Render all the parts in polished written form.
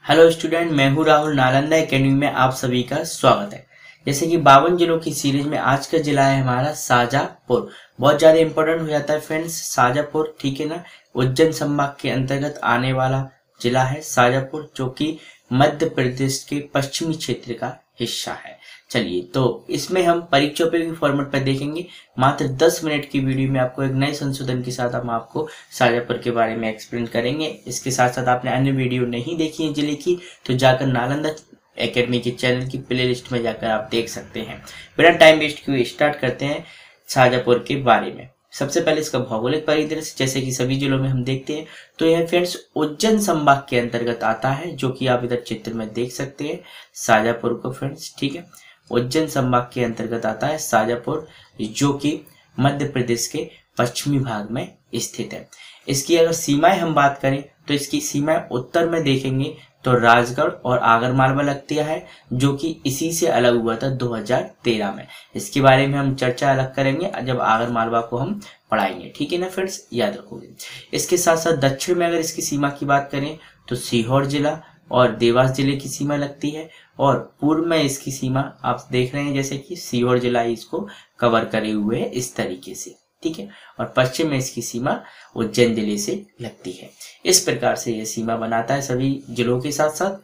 Hello student, मैं हूं Rahul. Nalanda academy में आप सभी का स्वागत है। जैसे कि 52 जिलों की सीरीज में आज का जिला है हमारा शाजापुर। बहुत ज्यादा इंपॉर्टेंट हो जाता है फ्रेंड्स शाजापुर, ठीक है ना। उज्जैन संभाग के अंतर्गत आने वाला जिला है शाजापुर, जो कि मध्य प्रदेश के पश्चिमी क्षेत्र का हिस्सा है। चलिए, तो इसमें हम परीक्षा पे भी फॉर्मेट पर देखेंगे। मात्र 10 मिनट की वीडियो में आपको एक नए संशोधन के साथ हम आपको शाजापुर के बारे में एक्सप्लेन करेंगे। इसके साथ साथ आपने अन्य वीडियो नहीं देखी है जिले की, तो जाकर नालंदा एकेडमी के चैनल की प्लेलिस्ट में जाकर आप देख सकते हैं। बिना टाइम वेस्ट किए स्टार्ट करते हैं शाजापुर के बारे में। सबसे पहले इसका भौगोलिक परिदृश्य, जैसे कि सभी जिलों में हम देखते हैं, तो यह फ्रेंड्स उज्जैन संभाग के अंतर्गत आता है, जो कि आप इधर चित्र में देख सकते हैं शाजापुर को फ्रेंड्स, ठीक है। उज्जैन संभाग के अंतर्गत आता है शाजापुर, जो कि मध्य प्रदेश के पश्चिमी भाग में स्थित है। इसकी अगर सीमाएं हम बात करें तो इसकी सीमाएं उत्तर में देखेंगे तो राजगढ़ और आगरमालवा लगती है, जो कि इसी से अलग हुआ था 2013 में। इसके बारे में हम चर्चा अलग करेंगे जब आगरमालवा को हम पढ़ाएंगे, ठीक है ना फ्रेंड्स, याद रखोगे। इसके साथ साथ दक्षिण में अगर इसकी सीमा की बात करें तो सीहोर जिला और देवास जिले की सीमा लगती है, और पूर्व में इसकी सीमा आप देख रहे हैं जैसे कि सीहोर जिला इसको कवर करे हुए है इस तरीके से, ठीक है। और पश्चिम में इसकी सीमा उज्जैन जिले से लगती है। इस प्रकार से यह सीमा बनाता है सभी जिलों के साथ साथ।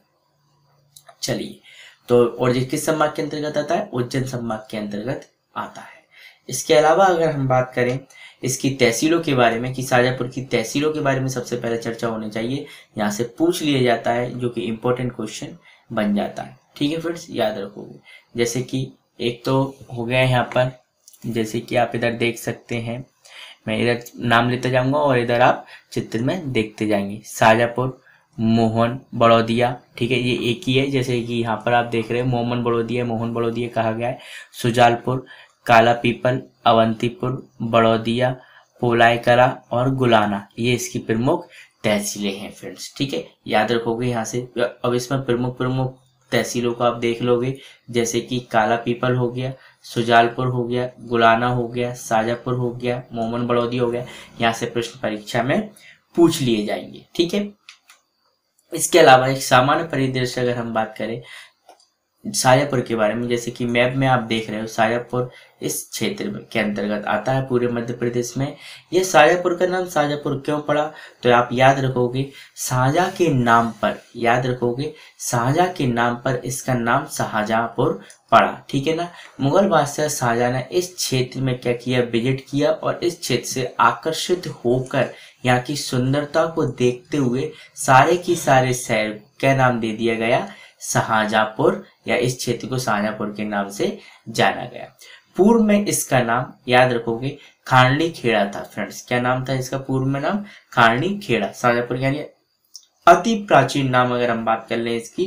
चलिए, तो और ये किस संभाग के अंतर्गत आता है? उज्जैन संभाग के अंतर्गत आता है। इसके अलावा अगर हम बात करें इसकी तहसीलों के बारे में, कि शाजापुर की तहसीलों के बारे में सबसे पहले चर्चा होनी चाहिए, यहाँ से पूछ लिया जाता है, जो कि इम्पोर्टेंट क्वेश्चन बन जाता है, ठीक है फ्रेंड्स, याद रखोगे। जैसे कि एक तो हो गया यहाँ पर, जैसे कि आप इधर देख सकते हैं, मैं इधर नाम लेते जाऊंगा और इधर आप चित्र में देखते जाएंगे। शाजापुर, मोहन बड़ौदिया, ठीक है, ये एक ही है। जैसे कि यहाँ पर आप देख रहे हैं मोहन बड़ौदिया कहा गया है। सुजालपुर, काला पीपल, अवंतीपुर, बड़ौदिया, पोलायकला और गुलाना, ये इसकी प्रमुख तहसीलें हैं फ्रेंड्स, ठीक है, याद रखोगे यहाँ से। अब इसमें प्रमुख तहसीलों को आप देख लोगे, जैसे कि काला पीपल हो गया, सुजालपुर हो गया, गुलाना हो गया, शाजापुर हो गया, मोहन बड़ौदिया हो गया। यहाँ से प्रश्न परीक्षा में पूछ लिए जाएंगे, ठीक है। इसके अलावा एक सामान्य परिदृश्य अगर हम बात करें शाजापुर के बारे में, जैसे कि मैप में आप देख रहे हो, शाजापुर इस क्षेत्र में के अंतर्गत आता है पूरे मध्य प्रदेश में। यह शाजापुर का नाम शाजापुर क्यों पड़ा, तो आप याद रखोगे शाहजहां के नाम पर, याद रखोगे शाहजहां के नाम पर इसका नाम शाहजहांपुर पड़ा, ठीक है ना। मुगल बादशाह शाहजहां ने इस क्षेत्र में क्या किया, विजिट किया, और इस क्षेत्र से आकर्षित होकर यहाँ की सुंदरता को देखते हुए सारे की सारे शहर क्या नाम दे दिया गया, शाहजहांपुर, या इस क्षेत्र को शाहजहांपुर के नाम से जाना गया। पूर्व में इसका नाम याद रखोगे खांडली खेड़ा था फ्रेंड्स। क्या नाम था इसका पूर्व में नाम? खांडली खेड़ा। शाहजहांपुर यानी अति प्राचीन नाम अगर हम बात कर लें इसकी,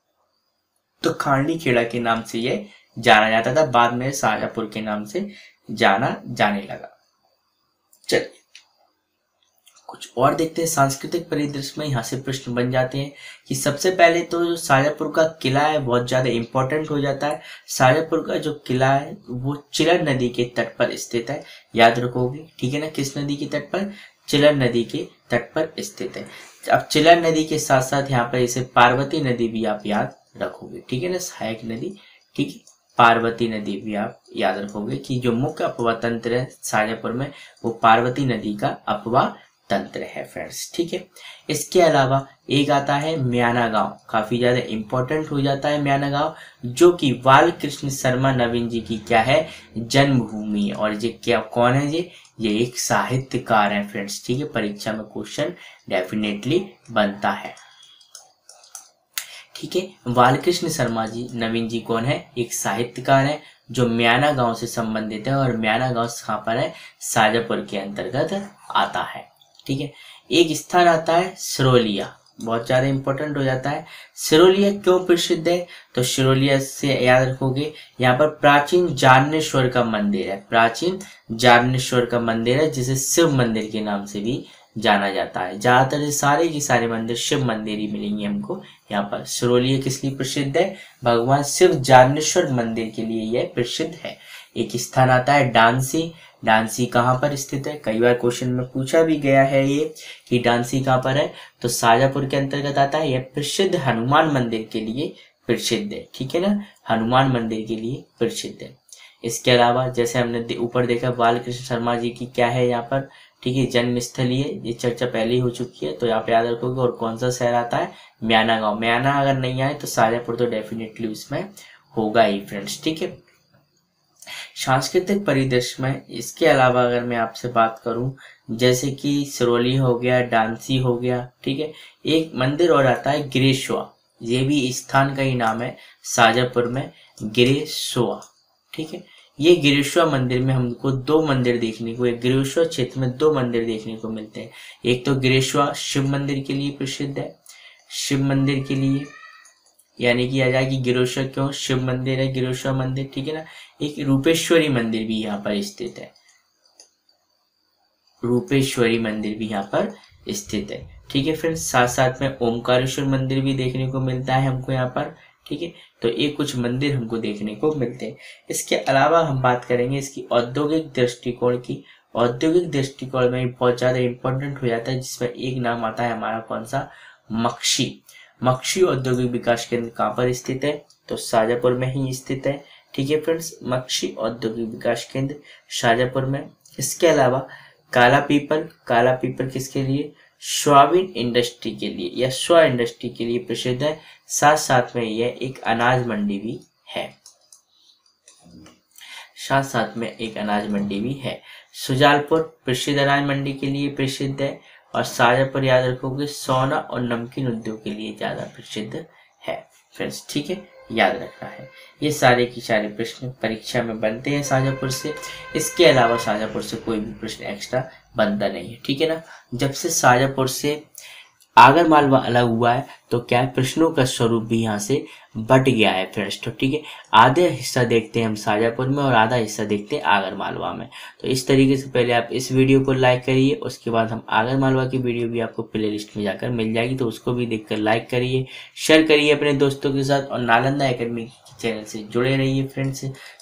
तो खांडली खेड़ा के नाम से ये जाना जाता था, बाद में शाहजहांपुर के नाम से जाना जाने लगा। चलिए कुछ और देखते हैं सांस्कृतिक परिदृश्य में। यहाँ से प्रश्न बन जाते हैं कि सबसे पहले तो जो शाजापुर का किला है बहुत ज्यादा इंपॉर्टेंट हो जाता है। शाजापुर का जो किला है वो चिलर नदी के तट पर स्थित है, याद रखोगे, ठीक है ना। किस नदी के तट पर? चिलर नदी के तट पर स्थित है। अब चिलर नदी के साथ साथ यहाँ पर इसे पार्वती नदी भी आप याद रखोगे, ठीक है ना, सहायक नदी, ठीक है। पार्वती नदी भी आप याद रखोगे कि जो मुख्य अपवाह तंत्र है शाजापुर में वो पार्वती नदी का अपवाह तंत्र है फ्रेंड्स, ठीक है। इसके अलावा एक आता है म्याना गांव, काफी ज्यादा इंपॉर्टेंट हो जाता है म्याना गांव, जो कि बाल कृष्ण शर्मा नवीन जी की क्या है, जन्मभूमि है। और ये क्या, कौन है ये एक साहित्यकार है फ्रेंड्स, ठीक है। परीक्षा में क्वेश्चन डेफिनेटली बनता है, ठीक है। बालकृष्ण शर्मा जी नवीन जी कौन है? एक साहित्यकार है जो म्याना गांव से संबंधित है, और म्याना गांव कहाँ पर है? शाजापुर के अंतर्गत आता है, ठीक है। एक स्थान आता है सिरोलिया, बहुत ज्यादा इंपॉर्टेंट हो जाता है। सिरोलिया क्यों प्रसिद्ध है? तो सिरोलिया से याद रखोगे यहाँ पर प्राचीन जारनेश्वर का मंदिर है, प्राचीन जारनेश्वर का मंदिर है, जिसे शिव मंदिर के नाम से भी जाना जाता है। ज्यादातर सारे के सारे मंदिर शिव मंदिर ही मिलेंगे हमको यहाँ पर। सिरोलिया किस लिए प्रसिद्ध है? भगवान शिव जारनेश्वर मंदिर के लिए यह प्रसिद्ध है। एक स्थान आता है डांसी। डांसी कहाँ पर स्थित है, कई बार क्वेश्चन में पूछा भी गया है ये कि डांसी कहाँ पर है, तो शाजापुर के अंतर्गत आता है। यह प्रसिद्ध हनुमान मंदिर के लिए प्रसिद्ध है, ठीक है ना, हनुमान मंदिर के लिए प्रसिद्ध है। इसके अलावा जैसे हमने ऊपर देखा बालकृष्ण शर्मा जी की क्या है यहाँ पर, ठीक है, जन्म स्थली है, ये चर्चा पहले ही हो चुकी है, तो यहाँ पे याद रखोगे। और कौन सा शहर आता है, म्याना गांव। म्याना अगर नहीं आए तो शाजापुर तो डेफिनेटली उसमें होगा ही फ्रेंड्स, ठीक है। सांस्कृतिक परिदृश्य में इसके अलावा अगर मैं आपसे बात करूं, जैसे कि सिरोली हो गया, डांसी हो गया, ठीक है, एक मंदिर और आता है गिरीश्वा। ये भी स्थान का ही नाम है शाजापुर में, गिरीश्वा, ठीक है। ये गिरीश्वर मंदिर में हमको दो मंदिर देखने को, एक गिरीश्वर क्षेत्र में दो मंदिर देखने को मिलते हैं। एक तो गिरीश्वर शिव मंदिर के लिए प्रसिद्ध है, शिव मंदिर के लिए, यानी कि आ जाए कि गिरीश्वर क्यों, शिव मंदिर है गिरीश्वर मंदिर, ठीक है ना। एक रूपेश्वरी मंदिर भी यहाँ पर स्थित है, रूपेश्वरी मंदिर भी यहाँ पर स्थित है, ठीक है फ्रेंड्स। साथ साथ में ओमकारेश्वर मंदिर भी देखने को मिलता है हमको यहाँ पर, ठीक है। तो ये कुछ मंदिर हमको देखने को मिलते हैं। इसके अलावा हम बात करेंगे इसकी औद्योगिक दृष्टिकोण की। औद्योगिक दृष्टिकोण में बहुत ज्यादा इंपॉर्टेंट हो जाता है, जिसमें एक नाम आता है हमारा कौन सा, मक्षी। मक्षी औद्योगिक विकास केंद्र कहाँ पर स्थित है, तो शाजापुर में ही स्थित है, ठीक है फ्रेंड्स। मक्षी औद्योगिक विकास केंद्र शाजापुर में। इसके अलावा काला पीपल, काला पीपल किसके लिए, सोयाबीन इंडस्ट्री के लिए या सोया इंडस्ट्री के लिए प्रसिद्ध है। साथ साथ में यह एक अनाज मंडी भी है, साथ साथ में एक अनाज मंडी भी है। सुजालपुर प्रसिद्ध अनाज मंडी के लिए प्रसिद्ध है, और शाजापुर याद रखोगे सोना और नमकीन उद्योग के लिए ज्यादा प्रसिद्ध है फ्रेंड्स, ठीक है, याद रखना है। ये सारे की सारे प्रश्न परीक्षा में बनते हैं शाजापुर से। इसके अलावा शाजापुर से कोई भी प्रश्न एक्स्ट्रा बनता नहीं है, ठीक है ना। जब से शाजापुर से आगर मालवा अलग हुआ है तो क्या है, प्रश्नों का स्वरूप भी यहाँ से बट गया है फ्रेंड्स, तो ठीक है। आधे हिस्सा देखते हैं हम शाजापुर में और आधा हिस्सा देखते हैं आगर मालवा में। तो इस तरीके से पहले आप इस वीडियो को लाइक करिए, उसके बाद हम आगर मालवा की वीडियो भी आपको प्ले लिस्ट में जाकर मिल जाएगी, तो उसको भी देखकर लाइक करिए, शेयर करिए अपने दोस्तों के साथ, और नालंदा एकेडमी चैनल से जुड़े रहिए फ्रेंड्स।